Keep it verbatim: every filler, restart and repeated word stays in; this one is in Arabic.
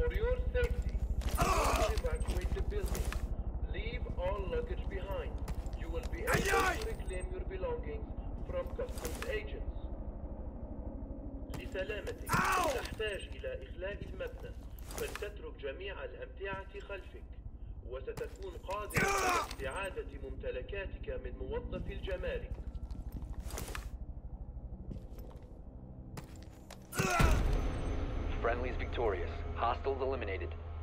For your safety, evacuate the building. Leave all luggage behind. You will be able to reclaim your belongings from customs agents. لسلامتك تحتاج إلى إخلاء المبنى، فلتترك جميع الأمتعة خلفك، وستكون قادرا على استعادة ممتلكاتك من موظف الجمارك. Friendly's victorious. Hostiles eliminated.